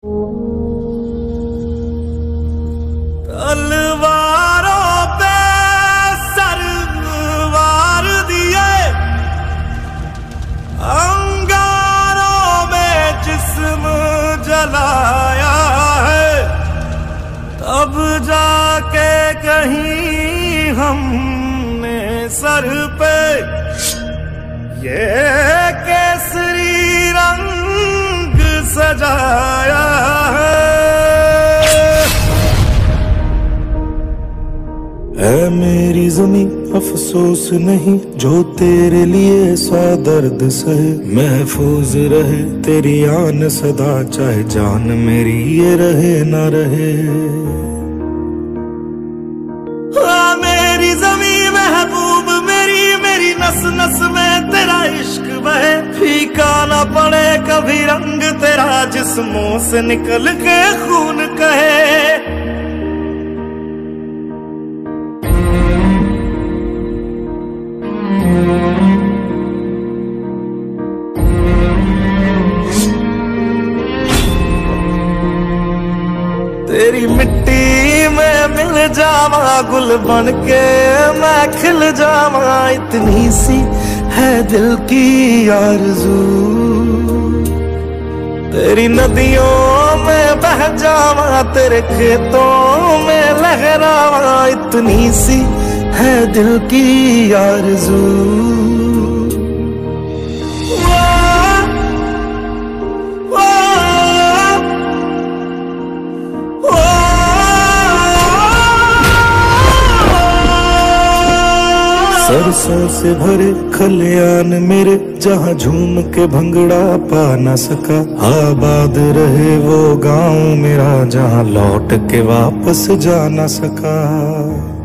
तलवारों पे सरवार दिए, अंगारों में जिस्म जलाया है, तब जाके कहीं हमने सर पे ये केसरी रंग सजाया है। ऐ मेरी ज़मीं अफसोस नहीं जो तेरे लिए सौ दर्द सहे, महफूज रहे तेरी आन सदा चाहे जान मेरी ये रहे न रहे। मेरी ज़मीं महबूब मेरी, मेरी नस नस में तेरा इश्क बहे, फीका न पड़े कभी रंग तेरा जिस्मों से निकल के खून कहे। तेरी मिट्टी में मिल जावा गुल बन के मैं खिल जावा, इतनी सी है दिल की आरज़ू। तेरी नदियों में बह जावा तेरे खेतों में लहरावा, इतनी सी है दिल की आरज़ू। सरसों से भरे खलियान मेरे जहाँ झूम के भंगड़ा पा न सका, आबाद रहे वो गांव मेरा जहाँ लौट के वापस जा न सका।